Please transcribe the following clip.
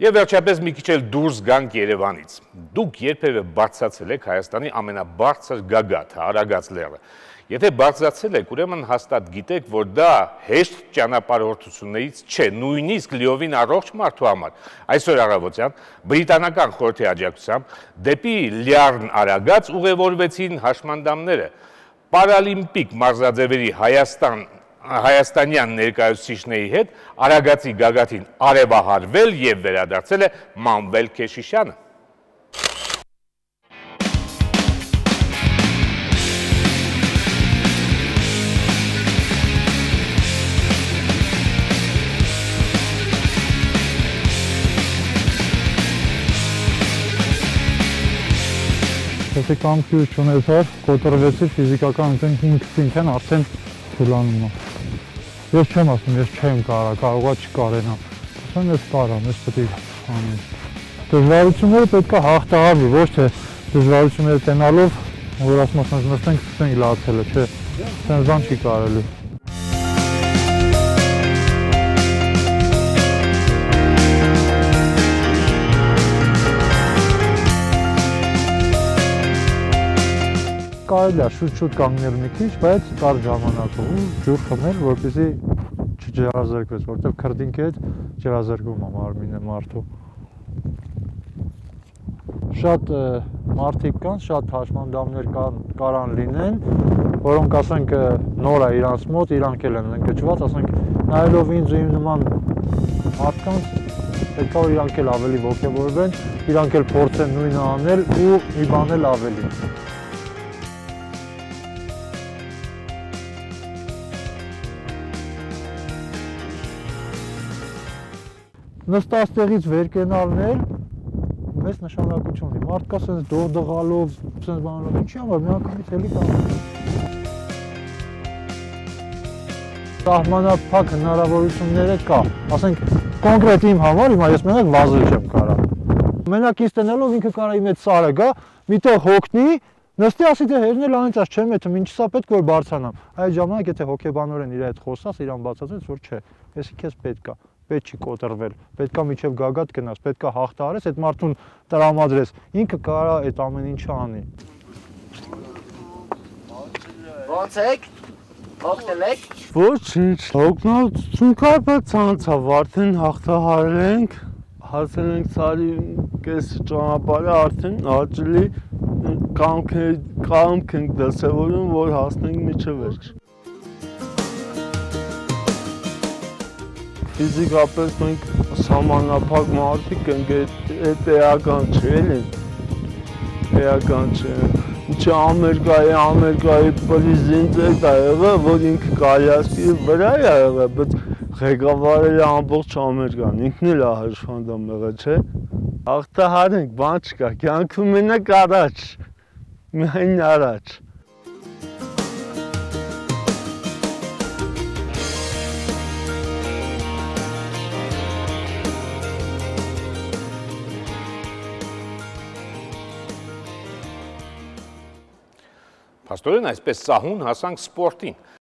Եվ վերջապես մի քիչ էլ դուրս գանք Երևանից։ Դուք երբևէ բարձրացել եք Հայաստանի ամենաբարձր գագաթը, Արագած լեռը։ Եթե բարձրացել եք, ուրեմն հաստատ գիտեք, որ դա հեշտ ճանապարհորդություններից չէ, նույնիսկ լիովին առողջ մարդու համար։ Այսօր առավոտյան բրիտանական խորհրդի աջակցությամբ դեպի Լեռն Արագած ուղևորվեցին հաշմանդամները։ Պարալիմպիկ մարզաձևերի հայաստանյան ներկայացուցիչների հետ Արագածի գագաթին արևահարվել և վերադարձել է Մանվել Քեշիշյանը։ Եթե կամքի չունեցար, կոտրվեցիր ֆիզիկական ինքնին արդեն թուլանում է։ Ես չեմ ասում, ես չեմ կարողա չկարենամ։ Ասում ես կարամ, ես պետք է անեմ։ Դժվարությունները պետք է հաղթահարվի, ոչ թե դժվարությունները տենալով, որ ասում ասենք նստենք, սկսենք լացելը, չէ, սենզան չի կարելի։ Կարելի է շուտ կանգնել մի քիչ, բայց կարճ ժամանակով ու ջուր խմել, որպեսզի չջրազրկվես, որտեղ քրդինքի հետ ջրազրկվում է մարմինը մարդու։ Շատ մարդիկ կան, շատ հաշմանդամներ կարան լինեն, որոնք ասենք նոր է իրանց մոտ, իրանք էլ են ընկճված, ասենք նայելով ինձ ու իմ նման մարդկանց, պետք է որ իրանք էլ ավելի ոգևորվեն, իրանք էլ փորձեն նույնը անել ու մի բան էլ ավելի։ Նստաստեղից վեր կենալն էլ մեծ նշանակություն ունի։ Մարդկա սենց դողդղալով, սենց բանալով, ինչի համար մի անգամից էլի կանում։ Սահմանափակ հնարավորությունները կա։ Ասենք կոնկրետ իմ համար, հիմա ես մենակ վազել չեմ կարա։ Մենակ ինձ տնելով ինքը կարա իմ այդ սարը գա, միտեղ հոգնի, նստի ասի թե հերնել անիծած չեմ եթում, ինչ սա պետք որ բարձրանամ։ Այդ ժամանակ եթե հոգեբանորեն իր հետ խոսաս, իրան բացատրես, որ չէ, եսի քեզ պետք է։ Պետք չի կոտրվել, պետք է միջև գագաթ գնաս, պետք է հաղթահարես, այդ մարդուն տրամադրես, ինքը կարա այդ ամեն ինչը անի։ Ոնց եք, հոգնել եք։ Ոչինչ, հոգնածություն կար, բայց անցավ, արդեն հաղթահարել ենք, հասել ենք սարի կես ճանապարհը, արդեն հաճելի կամք ենք դրսևորում, որ հասնենք մինչև վերջ։ Ֆիզիկապես մենք սահմանափակ մարդիկ ենք, այդ էական չէ, էական չէ։ Ինչը Ամերիկայի պրեզիդենտ է եղել, որ ինքը կայացքի վրա է եղել, բայց ղեկավարել է ամբողջ Ամերիկան, ինքն էլ է հաշմանդամ եղել, չէ։ Հաղթահարենք, բան չկա, կյանքում մենակ առաջ, միայն առաջ։ Փաստորեն այսպես սահուն հասանք սպորտին։